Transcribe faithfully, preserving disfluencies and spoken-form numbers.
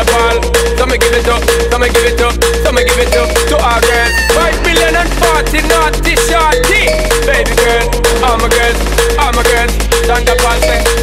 Thunderball. So me give it up, so me give it up, so me give it up to our girls. Five million and forty naughty shorty. Baby girl, all my girls, all my girls. Thunderball say